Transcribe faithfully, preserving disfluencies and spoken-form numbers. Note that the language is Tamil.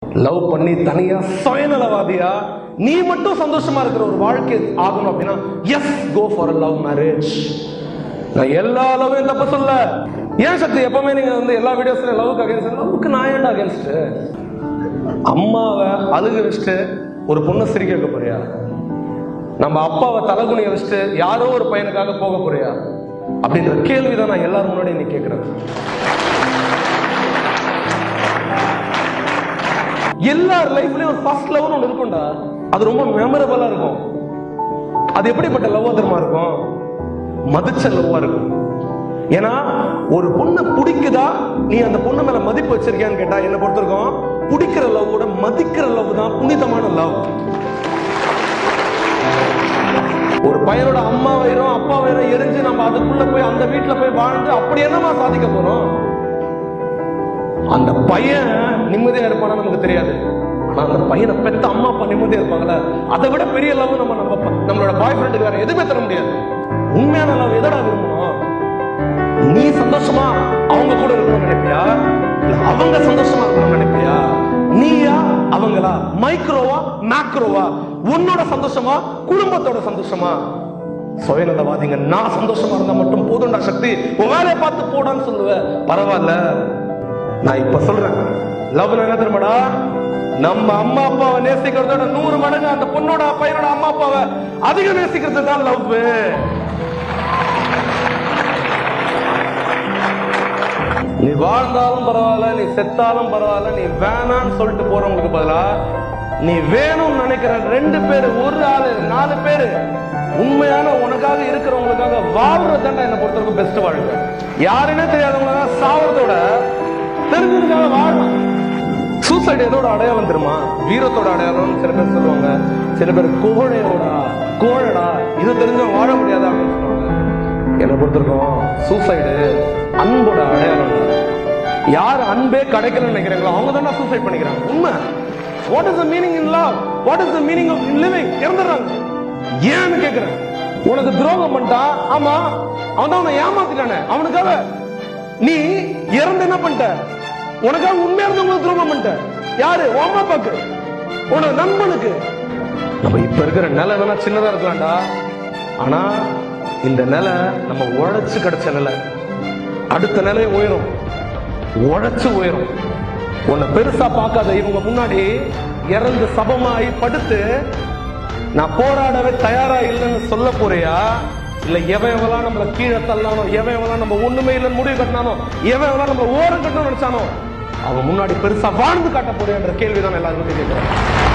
லவ் பண்ணி தனியா சுயநலவாதியா நீ மட்டும் சந்தோஷமா இருக்கிற ஒரு வாழ்க்கை ஆகணும் அப்படின்னா yes go for love marriage. நான் எல்லா லவ்வையும் தப்ப சொல்ல. ஏன் சக்தி எப்பவுமே நீங்க வந்து எல்லா வீடியோஸ்ல லவ்வுக்கு அகேன்ஸ்ட்? லவ்வுக்கு நான் ஏன்டா அகேன்ஸ்ட்? அம்மாவை அழுக வச்சுட்டு ஒரு பொண்ணை சிரிக்க வைக்க போறியா? நம்ம அப்பாவை தலகுனிய வச்சுட்டு யாரோ ஒரு பையனுக்காக போக போறியா? அப்படின்ற கேள்விதான் நான் எல்லாரும் முன்னாடி நீ கேட்கிறேன். எல்லார் லைஃப்லயும் ஒரு ஃபர்ஸ்ட் லவ்னு ஒன்று இருக்கும்டா. அது ரொம்ப மெமரபிளா இருக்கும். அது எப்படிப்பட்ட லவ்வா தெரியுமா இருக்கும்? மதிச்ச லவ்வா இருக்கும். ஏன்னா ஒரு பொண்ணை பிடிக்குதா, நீ அந்த பொண்ணு மேல மதிப்பு வச்சிருக்கியான்னு கேட்டா என்ன பொறுத்திருக்கோம், பிடிக்கிற லவ்வோட மதிக்கிற லவ் தான் புனிதமான லவ். ஒரு பையனோட அம்மா வயிறும் அப்பா வயிறும் எரிஞ்சு நம்ம அதுக்குள்ள போய் அந்த வீட்டுல போய் வாழ்ந்து அப்படி என்னமா சாதிக்க போறோம்? அந்த பையன் நிம்மதியா இருப்பானா நமக்கு தெரியாது. ஆனா அந்த பையனை பெத்த அம்மா அப்பா நிம்மதியா இருப்பாங்கல்ல, அதை விட பெரிய லவ் நம்ம நம்ம நம்மளோட பாய் ஃப்ரெண்டுக்கு வேற எதுவுமே தர முடியாது. உண்மையான லவ் எதடா விரும்பணும்? நீ சந்தோஷமா அவங்க கூட இருக்கணும்னு நினைப்பியா, இல்ல அவங்க சந்தோஷமா இருக்கணும்னு நினைப்பியா? நீயா அவங்களா? மைக்ரோவா மேக்ரோவா? உன்னோட சந்தோஷமா குடும்பத்தோட சந்தோஷமா? சுயநலவாதிங்க நான் சந்தோஷமா இருந்தா மட்டும் போதும்டா சக்தி, உன் வேலையை பார்த்து போடான்னு சொல்லுவேன். பரவாயில்ல, நான் இப்ப சொல்றேன், லவ் என்ன தெரியுமாடா? நம்ம அம்மா அப்பாவை நேசிக்கிறதோட நூறு மடங்கு அந்த பொண்ணோட பையனோட அம்மா அப்பாவை அதிகம் நேசிக்கிறது தான் லவ். நீ வாழ்ந்தாலும் பரவாயில்ல, நீ செத்தாலும் பரவாயில்ல, நீ வேணான்னு சொல்லிட்டு போறவங்களுக்கு பதிலா நீ வேணும்னு நினைக்கிற ரெண்டு பேரு, ஒரு ஆளு, நாலு பேரு உண்மையான உனக்காக இருக்கிறவங்களுக்காக வாழ்றதுதான் என்ன பொறுத்தவரைக்கும் பெஸ்ட் வாழ்க்கை. யாருன்னே தெரியாதவங்க சாவறதோட தெரிஞ்சதுக்காக வாழணும். சூசைட் எதோட அடையாளம் தெரியுமா? வீரத்தோட அடையாளம் சில பேர் சொல்லுவாங்க. சில பேர் கோழையோடா கோழடா இது தெரிஞ்சவங்க வாழ முடியாதா அப்படின்னு சொல்லுவாங்க. என்னை பொறுத்திருக்கோம் சூசைடு அன்போட அடையாளம். யார் அன்பே கிடைக்கலன்னு நினைக்கிறாங்களோ அவங்க தான் சூசைட் பண்ணிக்கிறாங்க. உண்மை. What is the meaning in love? What is the meaning of living? இறந்துடுறாங்க. ஏன்னு கேட்கிறேன். உனக்கு துரோகம் பண்ணிட்டா, ஆமா அவன் தான் அவனை ஏமாத்திட்டானே, அவனுக்காக நீ இறந்து என்ன பண்ணிட்ட? உனக்காக உண்மையா இருந்தவங்களுக்கு துரோகம் பண்ணிட்ட. யாரு? அம்மா அப்பாக்கு, உனக்கு நண்பனுக்கு. நம்ம இப்ப இருக்கிற நிலை வேணா சின்னதா இருக்கலாம்டா, ஆனா இந்த நிலை நம்ம உழைச்சு கிடைச்ச நிலை. அடுத்த நிலை உயரும், உழைச்சு உயரும். உன்னை பெருசா பார்க்காத இவங்க முன்னாடி இறந்து சபமாயி படுத்து நான் போராடவே தயாரா இல்லைன்னு சொல்ல போறியா? இல்ல எவன் எவெல்லாம் நம்மள கீழே தள்ளானோ, எவன் எவெல்லாம் நம்ம ஒண்ணுமே இல்லைன்னு முடிவு கட்டினானோ, எவன் எவெல்லாம் நம்மள ஓரம் கட்டணும்னு நினைச்சானோ அவன் முன்னாடி பெருசா வாழ்ந்து காட்ட போறியான்ற கேள்விதான் எல்லாருக்கும் கேட்கிறேன்.